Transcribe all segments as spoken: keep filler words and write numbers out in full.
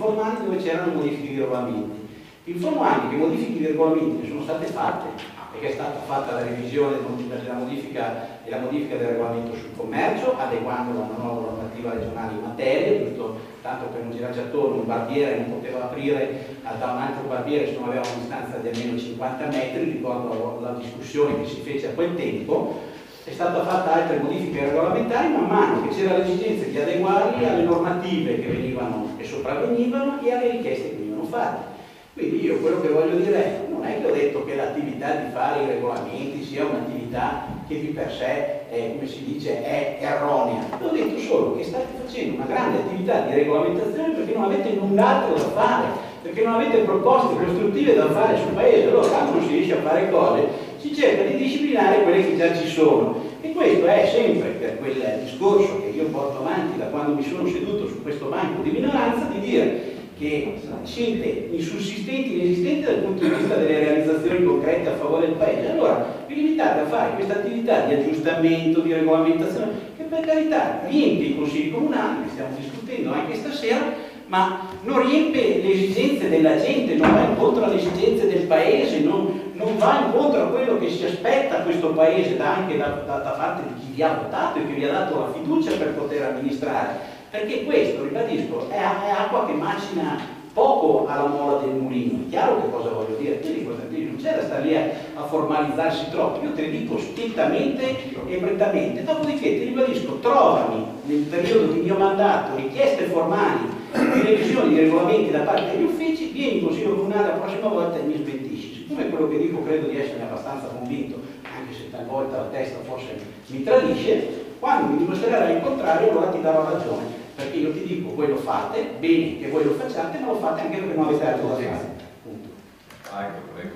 informali dove c'erano modifiche di regolamenti. Informo anche che modifiche di regolamenti sono state fatte, perché è stata fatta la revisione della modifica e la modifica del regolamento sul commercio, adeguando la nuova normativa regionale in materia, giusto tanto per non girarci attorno, un barbiere non poteva aprire da un altro barbiere se non aveva una distanza di almeno cinquanta metri, ricordo la discussione che si fece a quel tempo. È stata fatta altre modifiche regolamentari man mano che c'era l'esigenza di adeguarli alle normative che venivano e sopravvenivano e alle richieste che venivano fatte. Quindi io quello che voglio dire è, non è che ho detto che l'attività di fare i regolamenti sia un'attività che di per sé, è, come si dice, è erronea. Ho detto solo che state facendo una grande attività di regolamentazione perché non avete null'altro da fare, perché non avete proposte costruttive da fare sul paese. Allora, quando non si riesce a fare cose, si cerca di disciplinare quelle che già ci sono. E questo è sempre per quel discorso che io porto avanti da quando mi sono seduto su questo banco di minoranza, di dire che scelte insussistenti, inesistenti dal punto di vista delle realizzazioni concrete a favore del Paese. Allora vi limitate a fare questa attività di aggiustamento, di regolamentazione, che per carità riempie i consigli comunali, che stiamo discutendo anche stasera, ma non riempie le esigenze della gente, non va incontro alle esigenze del Paese, non, non va incontro a quello che si aspetta questo Paese da, anche da, da, da parte di chi vi ha votato e che vi ha dato la fiducia per poter amministrare. Perché questo, ribadisco, è, è acqua che macina poco alla mola del mulino. È chiaro che cosa voglio dire? Quindi non c'è da stare lì a, a formalizzarsi troppo. Io te ne dico stittamente e prettamente. Dopodiché ti ribadisco, trovami nel periodo di mio mandato richieste formali di revisioni di regolamenti da parte degli uffici, vieni in Consiglio Comunale la prossima volta e mi smentisci. Siccome quello che dico credo di essere abbastanza convinto, anche se talvolta la testa forse mi tradisce, quando mi dimostrerai il contrario allora ti darò ragione. Perché io ti dico, voi lo fate, bene che voi lo facciate, ma lo fate anche perché non avete altro da fare. Punto. Ah, ecco, prego.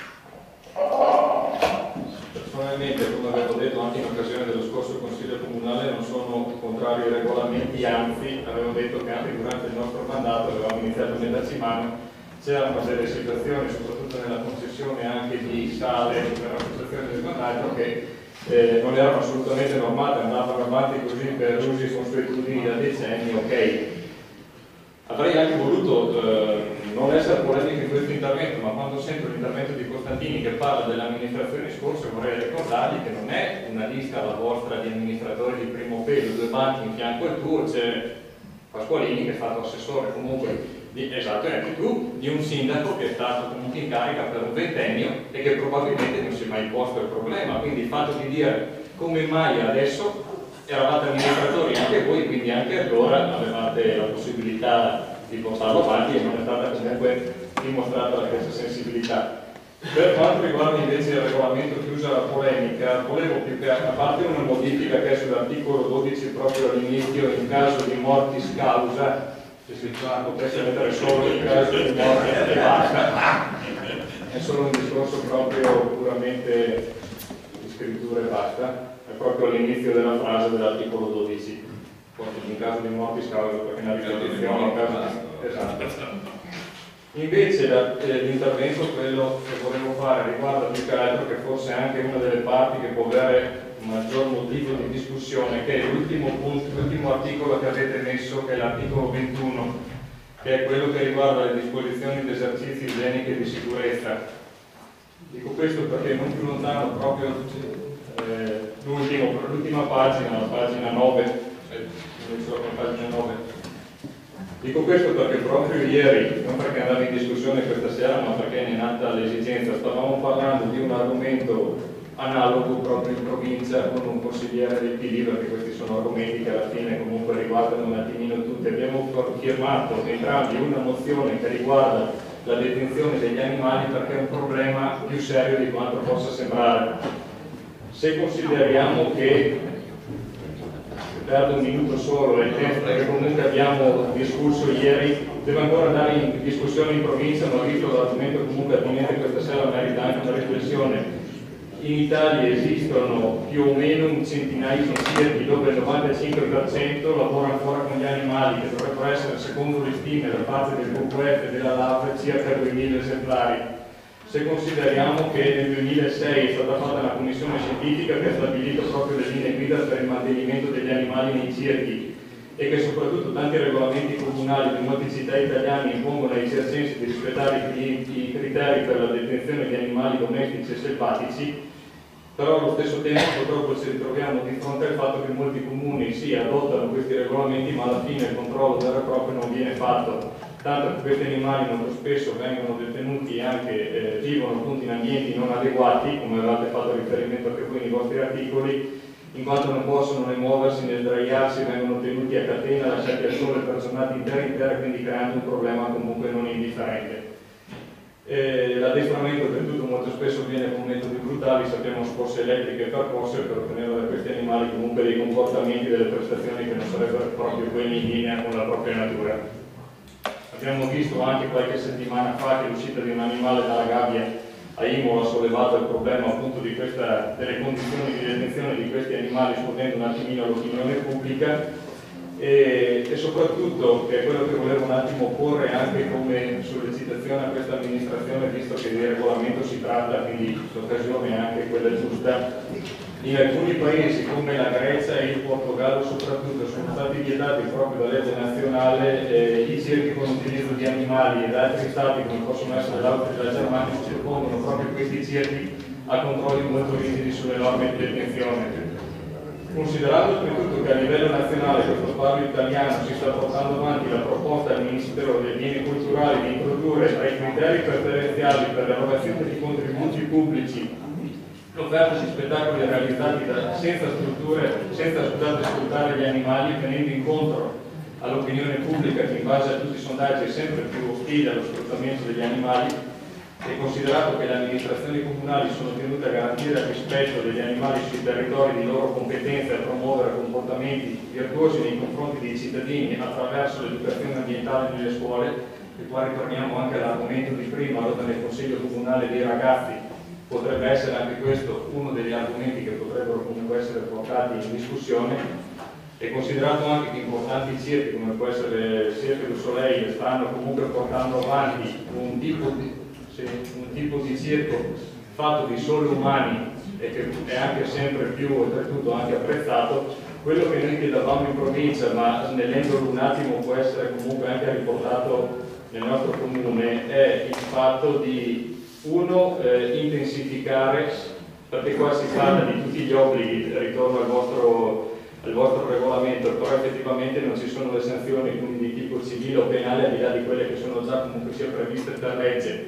Personalmente, come avevo detto anche in occasione dello scorso Consiglio Comunale, non sono contrario ai regolamenti, anzi avevo detto che anche durante il nostro mandato, avevamo iniziato a metterci mano, c'erano delle situazioni, soprattutto nella concessione anche di sale per l'associazione del quant'altro, che Eh, non erano assolutamente normate, andavano avanti così per usi e consuetudini da decenni. Ok, avrei anche voluto eh, non essere polemico in questo intervento, ma quando sento l'intervento di Costantini che parla delle amministrazioni scorse, vorrei ricordargli che non è una lista la vostra di amministratori di primo pelo, due banchi in fianco al tuo, c'è Pasqualini che è stato assessore comunque di, esatto, e anche tu, di un sindaco che è stato comunque in carica per un ventennio e che probabilmente non si è mai posto il problema. Quindi il fatto di dire come mai adesso eravate amministratori anche voi, quindi anche allora avevate la possibilità di portarlo avanti e non è stata comunque dimostrata la stessa sensibilità. Per quanto riguarda invece il regolamento, chiusa la polemica, volevo più che a parte una modifica che è sull'articolo dodici proprio all'inizio, in caso di mortis causa, se si potesse mettere solo il caso di morte e basta, è solo un discorso proprio puramente di scrittura e basta, è proprio all'inizio della frase dell'articolo dodici, in caso di mortis causa, perché è una ripetizione, in caso di... esatto. Invece l'intervento, quello che volevo fare, riguarda più che altro che forse anche una delle parti che può avere un maggior motivo di discussione, che è l'ultimo punto, l'ultimo articolo che avete messo, che è l'articolo ventuno, che è quello che riguarda le disposizioni di esercizi igienici e di sicurezza. Dico questo perché non più lontano proprio eh, l'ultima pagina, la pagina nove, eh, la pagina nove. Dico questo perché proprio ieri, non perché andava in discussione questa sera, ma perché ne è nata l'esigenza, stavamo parlando di un argomento analogo proprio in provincia con un consigliere del P D, perché questi sono argomenti che alla fine comunque riguardano un attimino tutti. Abbiamo firmato entrambi una mozione che riguarda la detenzione degli animali perché è un problema più serio di quanto possa sembrare. Se consideriamo che, perdo un minuto solo, il tempo che comunque abbiamo discusso ieri, devo ancora andare in discussione in provincia, ma visto l'argomento comunque attinente questa sera merita anche una riflessione. In Italia esistono più o meno un centinaio di circhi dove il novantacinque per cento lavora ancora con gli animali, che dovrebbero essere, secondo le stime da parte del W W F e della L A F, circa duemila esemplari. Se consideriamo che nel duemilasei è stata fatta una commissione scientifica che ha stabilito proprio le linee guida per il mantenimento degli animali nei circhi e che soprattutto tanti regolamenti comunali di molte città italiane impongono ai circensi di rispettare i, i criteri per la detenzione di animali domestici e selvatici, però allo stesso tempo purtroppo ci ritroviamo di fronte al fatto che molti comuni sì, adottano questi regolamenti, ma alla fine il controllo vero e proprio non viene fatto, tanto che questi animali molto spesso vengono detenuti e anche eh, vivono appunto in ambienti non adeguati, come avevate fatto riferimento anche voi nei vostri articoli, in quanto non possono né muoversi né sdraiarsi, vengono tenuti a catena, lasciati al sole per giornate intere intere, quindi creando un problema comunque non indifferente. Eh, L'addestramento oltretutto molto spesso viene con metodi brutali, sappiamo scorse elettriche percorse per ottenere da questi animali comunque dei comportamenti, delle prestazioni che non sarebbero proprio quelli in linea con la propria natura. Abbiamo visto anche qualche settimana fa che l'uscita di un animale dalla gabbia a Imola ha sollevato il problema appunto di questa, delle condizioni di detenzione di questi animali, scuotendo un attimino l'opinione pubblica e, e soprattutto, che è quello che volevo un attimo porre anche come sollecitazione a questa amministrazione, visto che di regolamento si tratta, quindi l'occasione è anche quella giusta. In alcuni paesi come la Grecia e il Portogallo soprattutto sono stati vietati proprio da legge nazionale eh, i circhi con utilizzo di animali, ed altri stati come possono essere l'Austria e la Germania circondano proprio questi circhi a controlli molto rigidi sulle norme di detenzione. Considerando oltretutto che a livello nazionale, questo parlo italiano, si sta portando avanti la proposta al Ministero dei Beni Culturali di introdurre tra i criteri preferenziali per l'erogazione di contributi pubblici l'offerta di spettacoli realizzati da, senza strutture, senza scusate, sfruttare gli animali, tenendo incontro all'opinione pubblica che in base a tutti i sondaggi è sempre più ostile allo sfruttamento degli animali, e considerato che le amministrazioni comunali sono tenute a garantire il rispetto degli animali sui territori di loro competenza e a promuovere comportamenti virtuosi nei confronti dei cittadini attraverso l'educazione ambientale nelle scuole, e qua ritorniamo anche all'argomento di prima, allora nel Consiglio Comunale dei ragazzi, potrebbe essere anche questo uno degli argomenti che potrebbero comunque essere portati in discussione, e considerato anche che importanti circhi come può essere il Cirque du Soleil stanno comunque portando avanti un tipo di, sì, un tipo di circo fatto di soli umani e che è anche sempre più oltretutto anche apprezzato, quello che noi chiedevamo in provincia, ma snellendolo un attimo può essere comunque anche riportato nel nostro comune, è il fatto di uno, eh, intensificare, perché qua si parla di tutti gli obblighi, ritorno al vostro, al vostro regolamento, però effettivamente non ci sono le sanzioni quindi di tipo civile o penale al di là di quelle che sono già comunque sia previste per legge,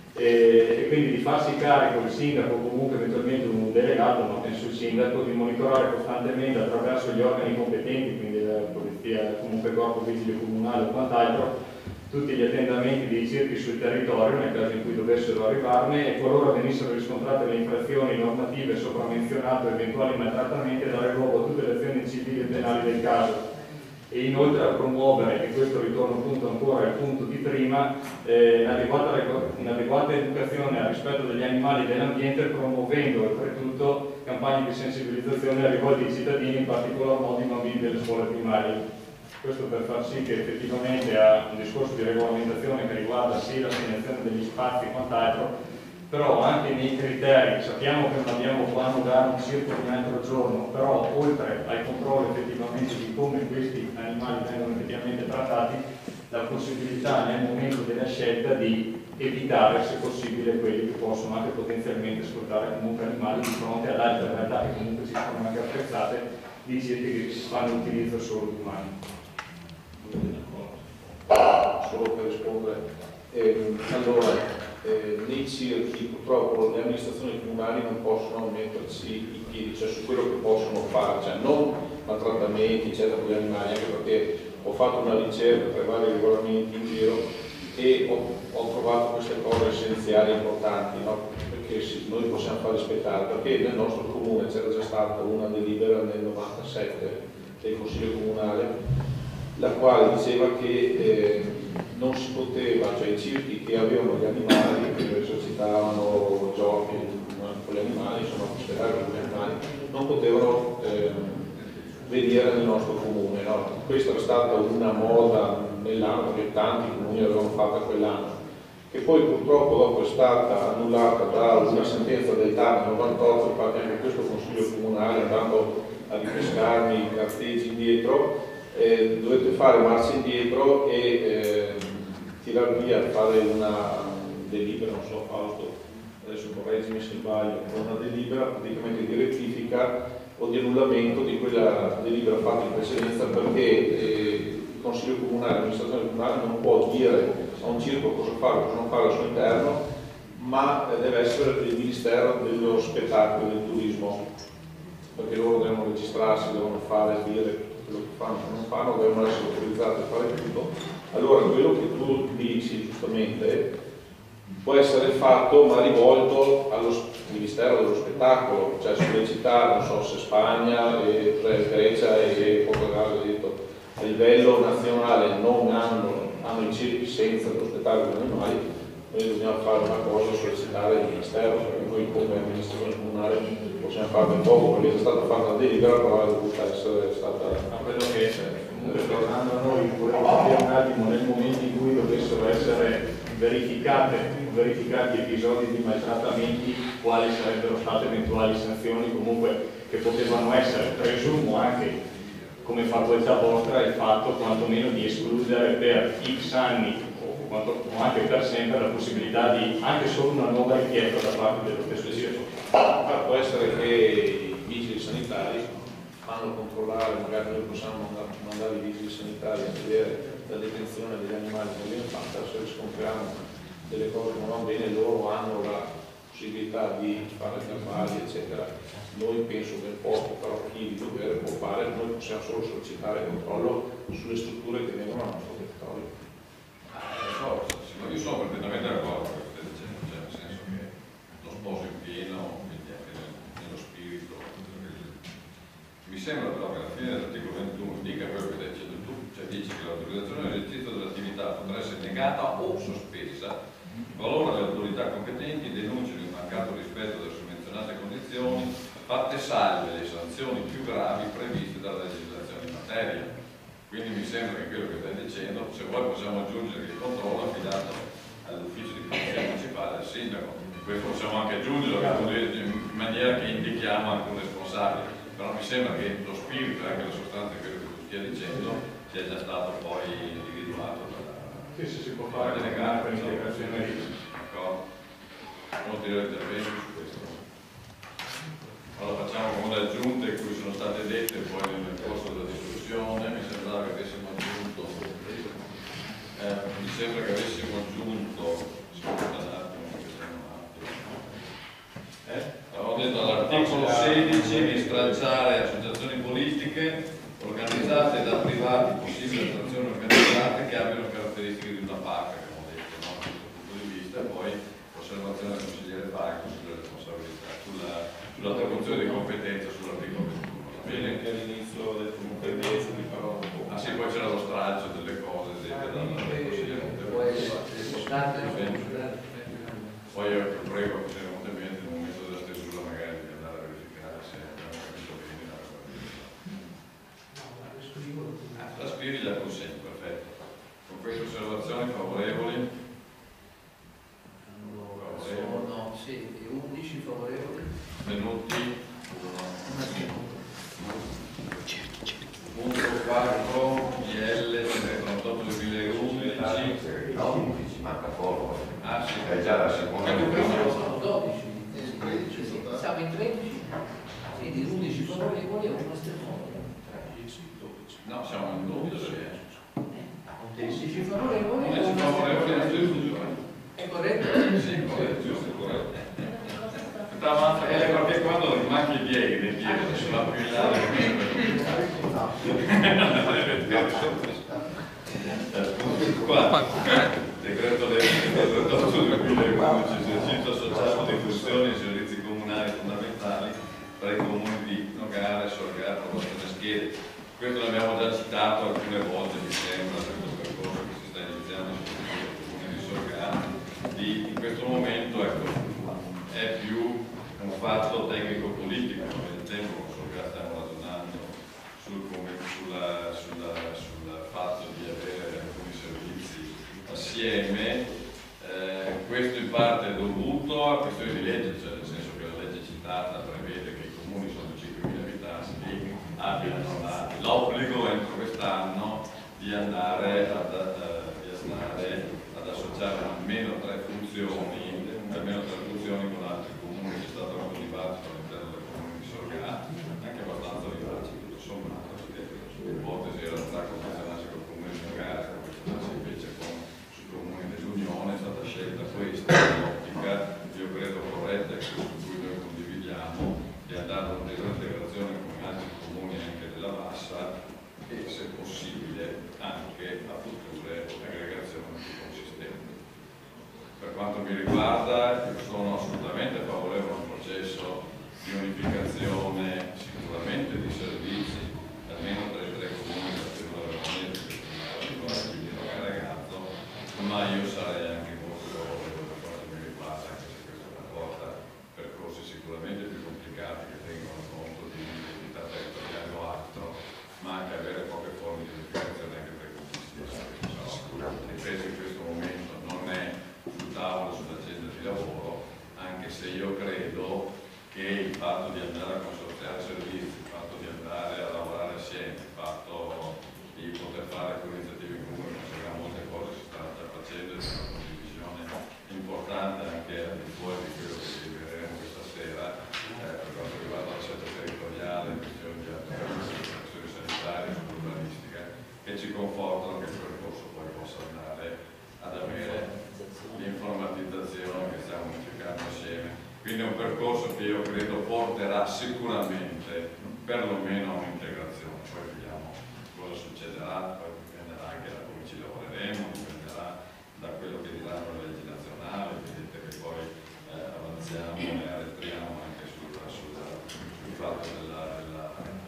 e, e quindi di farsi carico il sindaco o comunque eventualmente un delegato, ma penso il sindaco, di monitorare costantemente attraverso gli organi competenti, quindi la polizia, comunque corpo vigile comunale o quant'altro, tutti gli attendamenti dei circhi sul territorio nel caso in cui dovessero arrivarne, e qualora venissero riscontrate le infrazioni normative sopra menzionate o eventuali maltrattamenti, dare luogo a tutte le azioni civili e penali del caso. E inoltre a promuovere, e questo ritorno appunto ancora al punto di prima, eh, un'adeguata educazione al rispetto degli animali e dell'ambiente, promuovendo oltretutto campagne di sensibilizzazione rivolte ai cittadini, in particolar modo i bambini delle scuole primarie. Questo per far sì che effettivamente ha un discorso di regolamentazione che riguarda sì l'assegnazione degli spazi e quant'altro, però anche nei criteri, sappiamo che non abbiamo qua dare un circo di un altro giorno, però oltre al controllo effettivamente di come questi animali vengono effettivamente trattati, la possibilità nel momento della scelta di evitare se possibile quelli che possono anche potenzialmente sfruttare comunque animali di fronte ad altre realtà che comunque si sono anche apprezzate di circhi che fanno utilizzo solo di umani. Solo per rispondere, eh, allora eh, nei circhi purtroppo le amministrazioni comunali non possono metterci i piedi, cioè su quello che possono fare, cioè non maltrattamenti eccetera con gli animali, anche perché ho fatto una ricerca tra i vari regolamenti in giro e ho, ho trovato queste cose essenziali e importanti, no? Perché sì, noi possiamo far rispettare, perché nel nostro comune c'era già stata una delibera nel novantasette del Consiglio Comunale, la quale diceva che eh, non si poteva, cioè i circhi che avevano gli animali, che esercitavano giochi con gli animali, insomma spettacoli con gli animali, non potevano eh, venire nel nostro comune, no? Questa era stata una moda nell'anno che tanti comuni avevano fatto quell'anno, che poi purtroppo dopo è stata annullata da una sentenza del T A R novantotto, infatti anche questo Consiglio Comunale, andando a ripescarmi i carteggi indietro, eh, dovete fare marcia indietro e eh, tirar via, fare una delibera, non so Fausto, adesso correggimi se sbaglio, una delibera praticamente di rettifica o di annullamento di quella delibera fatta in precedenza, perché eh, il Consiglio Comunale, l'amministrazione comunale non può dire a un circo cosa fare, cosa non fare al suo interno, ma eh, deve essere il Ministero dello Spettacolo e del Turismo, perché loro devono registrarsi, devono fare, dire tutto quello che fanno, che non fanno, devono essere autorizzati a fare tutto. Allora quello che tu dici giustamente può essere fatto ma rivolto allo Ministero dello Spettacolo, cioè sollecitare, non so se Spagna, e, cioè Grecia e Portogallo, detto, a livello nazionale non hanno, hanno i circhi senza lo spettacolo degli animali, noi dobbiamo fare una cosa, sollecitare il Ministero, perché noi come amministrazione comunale possiamo fare ben poco, perché è stata fatta una delibera, però è dovuta essere stata... Ma quello che, comunque tornando a noi, volevo capire un attimo nel momento in cui dovessero essere verificate, verificati episodi di maltrattamenti, quali sarebbero state eventuali sanzioni comunque che potevano essere, presumo anche come facoltà vostra, il fatto quantomeno di escludere per X anni o, quanto, o anche per sempre la possibilità di anche solo una nuova richiesta da parte dello stesso circo. Ma può essere che i vigili sanitari fanno controllare, magari noi possiamo mandare, mandare i vigili sanitari a vedere la detenzione degli animali nell'infanzia, se riscontriamo delle cose che non vanno bene, loro hanno la possibilità di fare verbali, eccetera. Noi penso che poco, però chi di dovere può fare, noi possiamo solo sollecitare il controllo sulle strutture che vengono al nostro territorio. Ah, io sono perfettamente d'accordo con quello che stai dicendo, cioè nel senso che lo sposo in pieno, quindi anche nello spirito. Mi sembra però che alla fine dell'articolo ventuno dica quello che stai dicendo tu, cioè dice che l'autorizzazione all'esercizio dell'attività potrà essere negata o sospesa qualora le autorità competenti denunciano il mancato rispetto delle summenzionate condizioni, fatte salve le sanzioni più gravi previste dalla legislazione in materia. Quindi mi sembra che quello che stai dicendo, se vuoi possiamo aggiungere che il controllo è affidato all'ufficio di polizia municipale, al sindaco, questo possiamo anche aggiungerlo in maniera che indichiamo alcun responsabile, però mi sembra che lo spirito e anche la sostanza di quello che tu stia dicendo sia già stato poi individuato dalla... Sì, sì, si può fare delle gare per integrazione di... D'accordo? Ulteriori interventi su questo? Allora facciamo come le aggiunte cui sono state dette poi nel corso della discussione. Mi sembrava che avessimo aggiunto eh, mi sembra che avessimo aggiunto scusa un attimo che siamo un attimo eh? Avevo detto all'articolo sedici di stralciare associazioni politiche organizzate da privati, possibili attrazioni organizzate che abbiano caratteristiche di una PAC, che abbiamo detto, no? Da questo punto di vista, e poi l'osservazione del consigliere Faghi sulle responsabilità, sulla sull'attribuzione di competenza sull'articolo ventuno. Bene, che all'inizio ho detto competenza di parola. Ah sì, poi c'era lo stralcio delle cose dette dal consigliere Monteverdi. Poi io prego il consigliere Monteverdi nel momento della stesura magari di andare a verificare se abbiamo capito bene la cosa. La scrivi la consegno, perfetto. Con queste osservazioni favorevoli? Sono sì, undici favorevoli. Venuti punto quattro I L trecentotrentotto duemilaundici. No, undici, manca poco. Ah sì, È già la seconda. Sono dodici. Siamo in tredici. Quindi undici favorevoli e uno astenuto. no, siamo in dodici. undici favorevoli e undici uno favorevoli e astenuto. astenuti. È corretto? Sì, corretto, giusto, corretto. Eh, perché quando manchi i piedi nei piedi non si va più in là. Qua, decreto legge trentotto duemilaundici, esercizio associato di funzioni e servizi comunali fondamentali per i comuni di Nogara, Sorgata, Boston e Schede. Questo l'abbiamo già citato alcune volte, mi sembra, questo percorso che si sta iniziando sul comune di Sorgata. In questo momento ecco, è più un fatto tecnico-politico, nel tempo stiamo ragionando sul, sulla, sulla, sul fatto di avere alcuni servizi assieme, eh, questo in parte è dovuto a questioni di legge, cioè nel senso che la legge citata prevede che i comuni sotto cinquemila abitanti abbiano l'obbligo entro quest'anno di andare ad, uh, di andare ad associare almeno tre funzioni, almeno tre funzioni con altri comuni. C'è stato anche un dibattito all'interno del comune di Sorgà, anche abbastanza vivace tutto sommato, perché l'ipotesi era tra confezionarsi col comune di Nogara, confezionarsi invece con i comuni dell'Unione. È stata scelta questa ottica, io credo corretta e su cui noi condividiamo, di andare a un'integrazione con gli altri comuni anche della Bassa e se possibile anche a future aggregazioni più consistenti. Per quanto mi riguarda, io sono assolutamente favorevole a un processo di unificazione sicuramente di servizi, almeno tra i tre comuni da Pianura Veronese, quindi non ragazzo, ma io sarei anche molto favorevole per quanto mi riguarda, anche se questo comporta percorsi sicuramente più complicati che tengono conto di un'identità territoriale o altro, ma anche avere poche forme di unificazione anche per i comuni stessi. Ripeto, in questo momento non è sul tavolo, sull'agenda di lavoro, anche se io credo che il fatto di andare a consorziare servizi, il fatto di andare a lavorare assieme, il fatto di poter fare alcune iniziative in comune, consideriamo molte cose si stanno già facendo, c'è una condivisione importante anche al di fuori di quello che delibereremo questa sera, eh, per quanto riguarda l'assetto territoriale, questioni di questioni sanitarie, urbanistica, che ci confortano che il percorso poi possa andare ad avere l'informatizzazione che stiamo unificando assieme. Quindi è un percorso che io credo porterà sicuramente perlomeno a un'integrazione, poi vediamo cosa succederà, poi dipenderà anche da come ci lavoreremo, dipenderà da quello che diranno le leggi nazionali, vedete che poi eh, avanziamo e arretriamo anche sul, sul, sul fatto della, della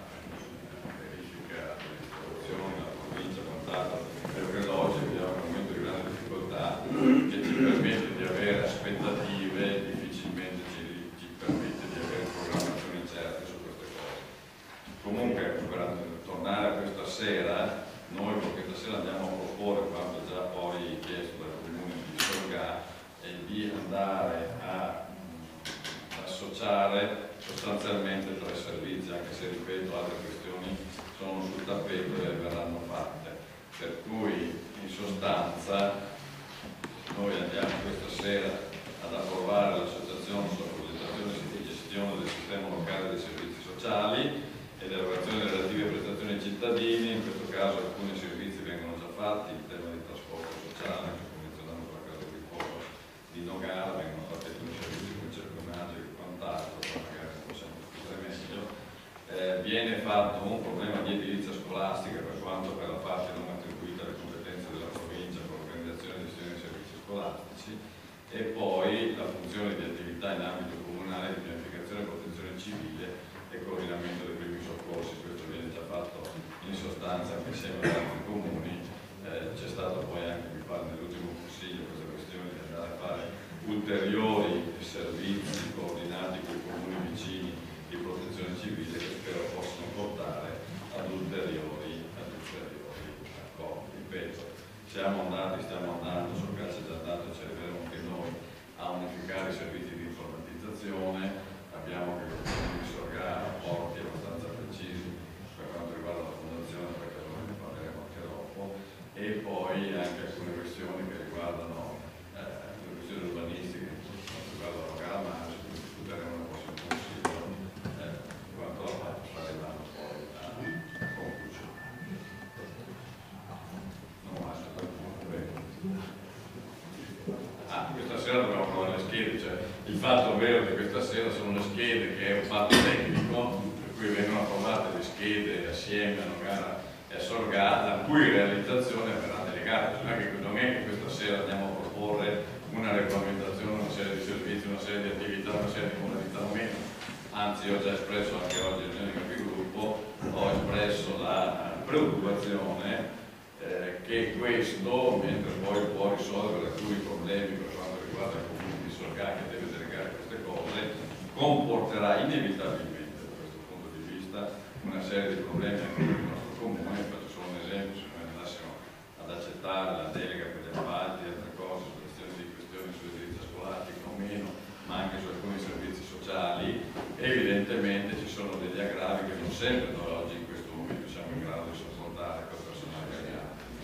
verifica delle istituzioni, la provincia, quant'altro. Io credo oggi viviamo un momento di grande difficoltà che ci permette di avere aspettative, difficilmente ci, ci permette di avere programmazioni certe su queste cose. Comunque, per tornare a questa sera, noi con questa sera andiamo a proporre, quanto già poi chiesto dal comune di Sorgà, è di andare a mh, associare sostanzialmente tre servizi, anche se ripeto altre questioni sono sul tappeto e verranno fatte. Per cui in sostanza noi andiamo questa sera ad approvare l'associazione sulla progettazione e gestione del sistema locale dei servizi sociali ed erogazione delle relative prestazioni ai cittadini. In questo caso alcuni servizi vengono già fatti, il tema del trasporto sociale, anche convenzionando con la casa di riposo di Nogara, vengono fatti alcuni servizi con circonaggio e quant'altro, poi magari ne possiamo discutere meglio. Eh, viene fatto un problema di edilizia scolastica per quanto per la parte non attribuita alle competenze della provincia con l'organizzazione e gestione dei servizi scolastici, e poi la funzione di attività in ambito comunale di pianificazione e protezione civile e coordinamento dei primi soccorsi. Questo viene già fatto in sostanza anche insieme ad altri comuni. Eh, c'è stato poi anche, mi pare, nell'ultimo consiglio questa questione di andare a fare ulteriori servizi coordinati con i comuni vicini di protezione civile che spero possano portare ad ulteriori, ad ulteriori accordi. Ripeto, siamo andati, stiamo andando, sul caso è già andato, ci arriveremo anche noi a unificare i servizi di informatizzazione. Abbiamo che il comune di Sorgà rapporti abbastanza precisi per quanto riguarda la fondazione, perché noi ne parleremo anche dopo, e poi anche alcune questioni che riguardano eh, le questioni urbanistiche, per quanto riguarda la Nogara, ma su cui discuteremo nel prossimo consiglio, eh, in quanto la parte arrivando poi a, a conclusione. Non basta per Ah, questa sera dobbiamo provare le schede, cioè il fatto vero che questa sera sono le schede, che è un fatto tecnico, per cui vengono approvate le schede assieme a Nogara e a Sorgà, la cui realizzazione verrà delegata. Non è che, non è che questa sera andiamo a proporre una regolamentazione, una serie di servizi, una serie di attività, una serie di modalità o meno. Anzi, io ho già espresso anche oggi nel mio capogruppo, ho espresso la preoccupazione Eh, che questo, mentre poi può risolvere alcuni problemi per quanto riguarda il comune di Sorgà che deve delegare queste cose, comporterà inevitabilmente da questo punto di vista una serie di problemi anche per il nostro comune. Faccio solo un esempio: se noi andassimo ad accettare la delega per gli appalti e altre cose su questioni di questioni sull'edilizia scolastica o meno, ma anche su alcuni servizi sociali, evidentemente ci sono degli aggravi che non sempre noi oggi in questo momento siamo in grado di sopportare col personale che abbiamo.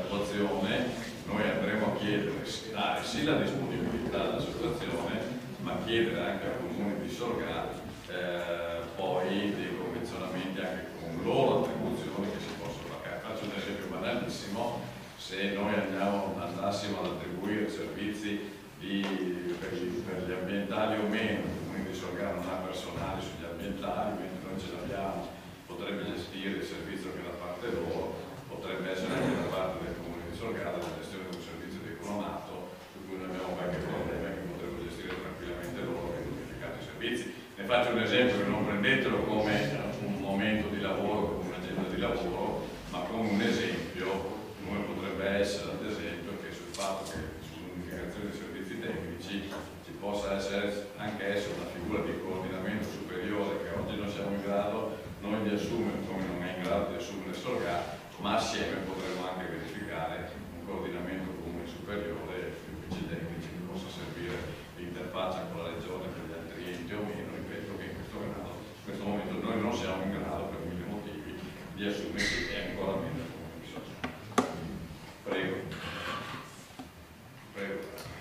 dell'attuazione noi andremo a chiedere, dare sì la disponibilità dell'associazione, ma chiedere anche al comune di Sorgà eh, poi dei convenzionamenti anche con loro attribuzioni che si possono fare. Faccio un esempio banalissimo: se noi andiamo, andassimo ad attribuire servizi di, per, gli, per gli ambientali o meno, il comune di Sorgà non ha personale sugli ambientali, mentre noi ce l'abbiamo, potrebbe gestire il servizio che da parte loro, potrebbe essere anche da parte del comune di Sorgà la gestione di un servizio di colonato su cui noi abbiamo qualche problema che potrebbero gestire tranquillamente loro che hanno unificato i servizi. Ne faccio un esempio, che non prendetelo come un momento di lavoro, come un'agenda di lavoro, ma come un esempio, come potrebbe essere ad esempio che sul fatto che sull'unificazione dei servizi tecnici ci possa essere anche essere una figura di coordinamento superiore che oggi non siamo in grado noi di assumere, come non è in grado di assumere Sorgà, ma assieme potremo anche verificare un coordinamento comune superiore più uffici tecnici che possa servire l'interfaccia con la regione per gli altri enti o meno. Ripeto che in questo, grado, in questo momento noi non siamo in grado per mille motivi di assumerci e ancora meno come bisogna. Prego. Prego.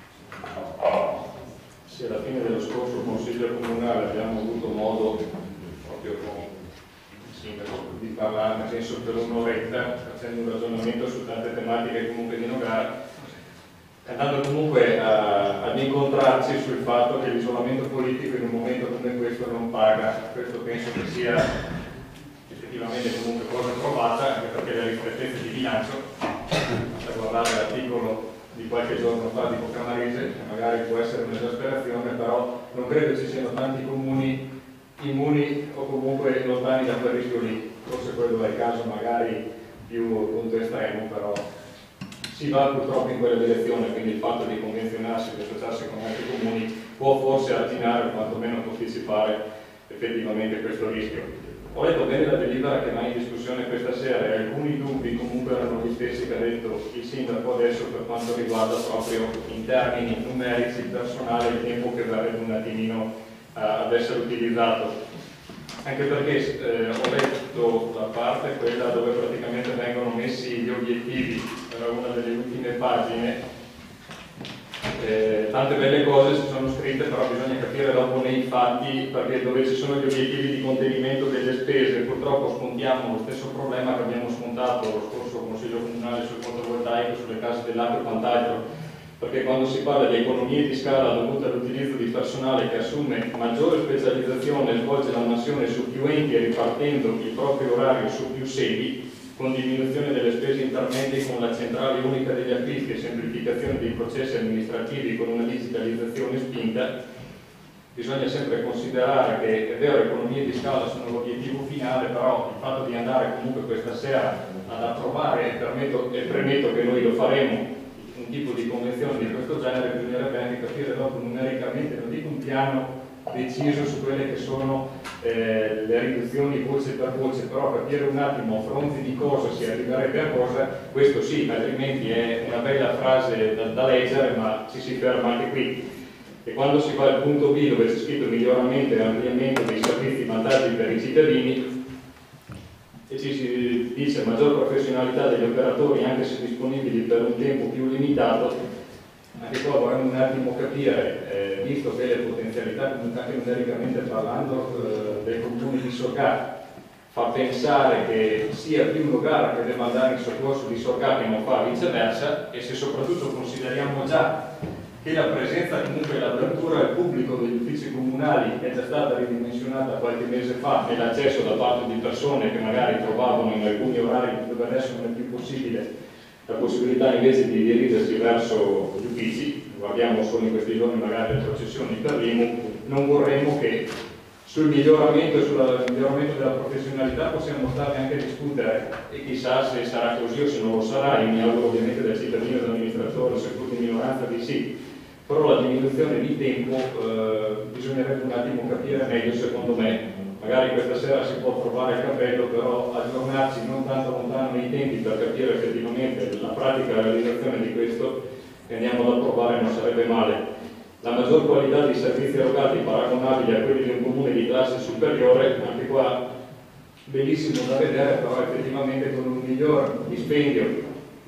Sì, alla fine dello scorso Consiglio Comunale abbiamo avuto modo proprio con il sindaco di parlarne, penso per un'oretta, facendo un ragionamento su tante tematiche comunque di Nogara, andando comunque a, ad incontrarci sul fatto che l'isolamento politico in un momento come questo non paga. Questo penso che sia effettivamente comunque cosa provata, anche perché le ristrettezze di bilancio, basta guardare l'articolo di qualche giorno fa di Pocamarese, che magari può essere un'esasperazione, però non credo ci siano tanti comuni immuni o comunque lontani da quel rischio lì. Forse quello è il caso magari più appunto estremo, però si va purtroppo in quella direzione, quindi il fatto di convenzionarsi, di associarsi con altri comuni può forse arginare o quantomeno posticipare effettivamente questo rischio. Ho letto bene la delibera che va in discussione questa sera e alcuni dubbi comunque erano gli stessi che ha detto il sindaco adesso per quanto riguarda proprio in termini numerici, personale, il tempo che verrebbe un attimino uh, ad essere utilizzato. Anche perché eh, ho letto la parte quella dove praticamente vengono messi gli obiettivi, era una delle ultime pagine. Eh, tante belle cose si sono scritte, però bisogna capire dopo nei fatti, perché dove ci sono gli obiettivi di contenimento delle spese purtroppo scontiamo lo stesso problema che abbiamo scontato lo scorso Consiglio Comunale sul fotovoltaico, sulle case dell'acqua e quant'altro, perché quando si parla di economie di scala dovute all'utilizzo di personale che assume maggiore specializzazione e svolge la mansione su più enti e ripartendo il proprio orario su più sedi, con diminuzione delle spese intermedie, con la centrale unica degli acquisti e semplificazione dei processi amministrativi con una digitalizzazione spinta, bisogna sempre considerare che è vero, economie di scala sono l'obiettivo finale, però il fatto di andare comunque questa sera ad approvare, e, permetto, e premetto che noi lo faremo, un tipo di convenzione di questo genere, bisognerebbe anche capire dopo numericamente, non dico un piano deciso su quelle che sono eh, le riduzioni voce per voce, però capire un attimo a fronte di cosa si arriverebbe a cosa, questo sì, altrimenti è una bella frase da, da leggere, ma ci si ferma anche qui. E quando si va al punto B dove c'è scritto miglioramento e ampliamento dei servizi vantaggi per i cittadini e ci si dice maggior professionalità degli operatori anche se disponibili per un tempo più limitato, anche qua vorremmo un attimo capire, eh, visto che le potenzialità comunque anche numericamente parlando eh, del comune di Sorgà fa pensare che sia più Nogara che deve andare in soccorso di Sorgà che non fa viceversa, e se soprattutto consideriamo già che la presenza comunque l'apertura al pubblico degli uffici comunali è già stata ridimensionata qualche mese fa nell'accesso da parte di persone che magari trovavano in alcuni orari dove adesso non è più possibile la possibilità invece di dirigersi verso gli uffici, guardiamo solo in questi giorni magari le processioni per l'I M U, non vorremmo che sul miglioramento e sul miglioramento della professionalità possiamo stare anche a discutere, e chissà se sarà così o se non lo sarà, io mi auguro ovviamente del cittadino e dell'amministratore, seppur di minoranza di sì, però la diminuzione di tempo eh, bisognerebbe un attimo capire meglio secondo me. Magari questa sera si può trovare il capello, però aggiornarci non tanto lontano nei tempi per capire effettivamente la pratica realizzazione di questo che andiamo ad approvare non sarebbe male. La maggior qualità dei servizi erogati paragonabili a quelli di un comune di classe superiore, anche qua bellissimo da vedere, però effettivamente con un miglior dispendio di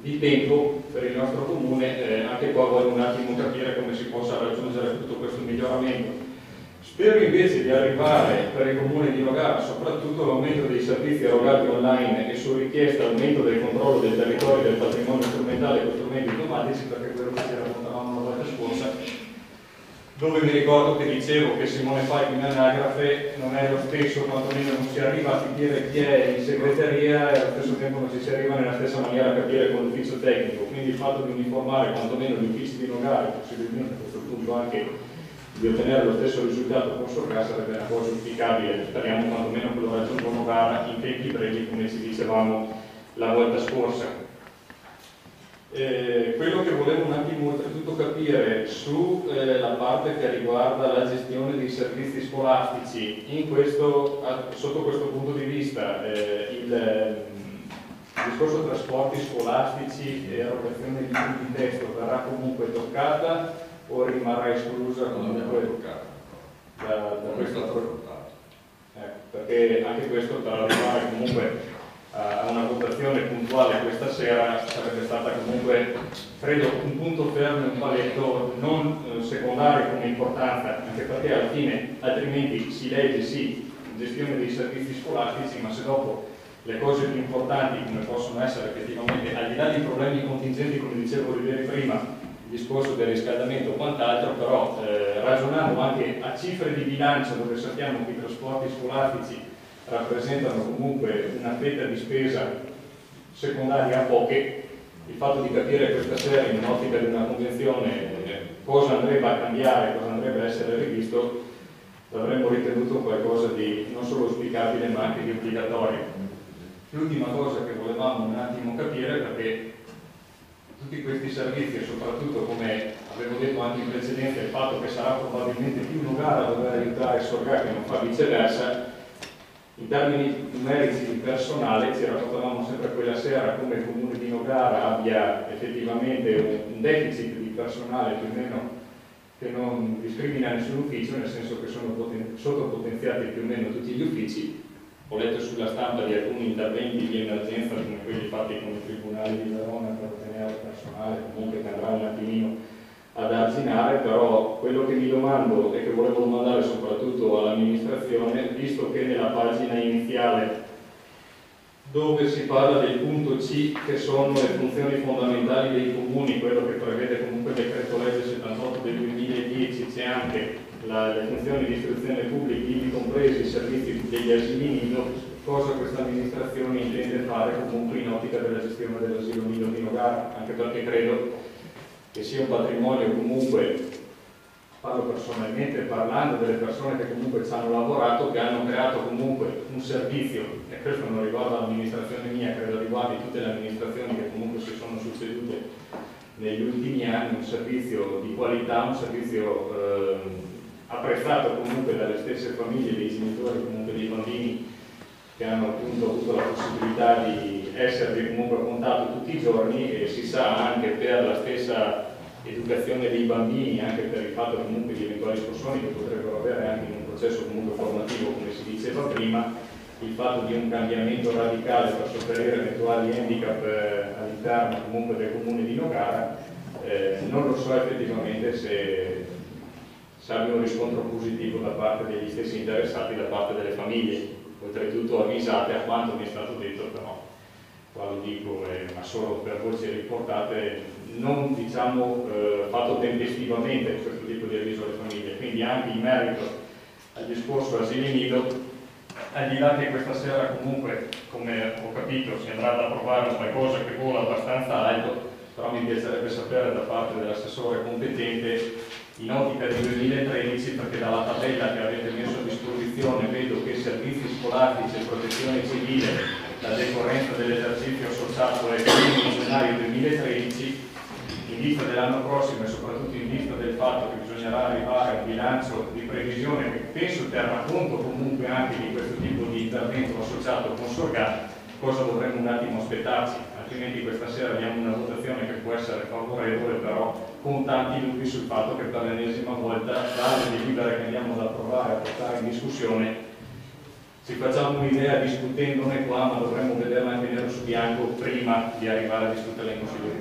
di tempo per il nostro comune, eh, anche qua voglio un attimo capire come si possa raggiungere tutto questo miglioramento. Spero invece di arrivare per il comune di Nogara soprattutto all'aumento dei servizi erogati online e su richiesta aumento del controllo del territorio e del patrimonio strumentale con strumenti automatici, perché quello che ci raccontavamo la volta scorsa, dove mi ricordo che dicevo che Simone Fai in anagrafe non è lo stesso, quantomeno non si arriva a capire chi è in segreteria e allo stesso tempo non ci si arriva nella stessa maniera a capire con l'ufficio tecnico, quindi il fatto di uniformare quantomeno gli uffici di Nogara e possibilmente a questo punto anche di ottenere lo stesso risultato con Sorga sarebbe una cosa auspicabile. Speriamo quantomeno che lo raggiunga Nogara in tempi brevi, come ci dicevamo la volta scorsa. Eh, quello che volevo un attimo oltretutto capire sulla eh, parte che riguarda la gestione dei servizi scolastici, in questo, sotto questo punto di vista eh, il, il discorso trasporti scolastici e erogazione di libri di testo verrà comunque toccata o rimarrà esclusa comunque da, da questo approvato? Eh, perché anche questo per arrivare comunque a una votazione puntuale questa sera sarebbe stata comunque, credo, un punto fermo, un paletto non eh, secondario come importanza, anche perché alla fine altrimenti si legge sì gestione dei servizi scolastici, ma se dopo le cose più importanti come possono essere effettivamente, al di là dei problemi contingenti come dicevo prima, il discorso del riscaldamento o quant'altro, però eh, ragionando anche a cifre di bilancio dove sappiamo che i trasporti scolastici rappresentano comunque una fetta di spesa secondaria a poche, il fatto di capire questa sera in un'ottica di una convenzione eh, cosa andrebbe a cambiare, cosa andrebbe a essere rivisto, l'avremmo ritenuto qualcosa di non solo auspicabile ma anche di obbligatorio. L'ultima cosa che volevamo un attimo capire, perché tutti questi servizi e soprattutto, come avevo detto anche in precedenza, il fatto che sarà probabilmente più Nogara a dover aiutare Sorga che non fa viceversa, in termini numerici di personale ci raccontavamo sempre quella sera come il comune di Nogara abbia effettivamente un deficit di personale più o meno che non discrimina nessun ufficio, nel senso che sono poten- sottopotenziati più o meno tutti gli uffici. Ho letto sulla stampa di alcuni interventi di emergenza come quelli fatti con i tribunali di Verona per ottenere personale comunque che andrà un attimino ad arginare, però quello che mi domando e che volevo domandare soprattutto all'amministrazione, visto che nella pagina iniziale dove si parla del punto C che sono le funzioni fondamentali dei comuni, quello che prevede comunque il decreto legge settantotto del duemiladieci, c'è anche la, le funzioni di istruzione pubblica, ivi compresi i servizi degli asili nido, cosa questa amministrazione intende fare comunque in ottica della gestione dell'asilo nido di Nogara, anche perché credo che sia un patrimonio comunque, parlo personalmente parlando delle persone che comunque ci hanno lavorato, che hanno creato comunque un servizio, e questo non riguarda l'amministrazione mia, credo riguardi tutte le amministrazioni che comunque si sono succedute negli ultimi anni, un servizio di qualità, un servizio eh, apprezzato comunque dalle stesse famiglie, dei genitori, comunque dei bambini che hanno appunto avuto la possibilità di esservi comunque a contatto tutti i giorni, e si sa anche per la stessa educazione dei bambini, anche per il fatto comunque di eventuali scossoni che potrebbero avere anche in un processo comunque formativo, come si diceva prima, il fatto di un cambiamento radicale per sopperire eventuali handicap eh, all'interno comunque del comune di Nogara, eh, non lo so effettivamente se, se abbia un riscontro positivo da parte degli stessi interessati, da parte delle famiglie, oltretutto avvisate a quanto mi è stato detto, però qua lo dico eh, ma solo per voci riportate, non diciamo eh, fatto tempestivamente questo tipo di avviso alle famiglie, quindi anche in merito al discorso asili nido, al di là che questa sera comunque, come ho capito, si andrà ad approvare qualcosa che vola abbastanza alto, però mi piacerebbe sapere da parte dell'assessore competente in ottica di duemilatredici, perché dalla tabella che avete messo a disposizione vedo che servizi scolastici e protezione civile, la decorrenza dell'esercizio associato è il primo gennaio duemilatredici, in vista dell'anno prossimo e soprattutto in vista del fatto che bisognerà arrivare a un bilancio di previsione che penso terrà conto comunque anche di questo tipo di intervento associato con Sorga, cosa dovremmo un attimo aspettarci, altrimenti questa sera abbiamo una votazione che può essere favorevole, però con tanti dubbi sul fatto che per l'ennesima volta dalle delibere che andiamo ad approvare, a portare in discussione, ci facciamo un'idea discutendone qua, ma dovremmo vederla anche nero su bianco prima di arrivare a discuterla in Consiglio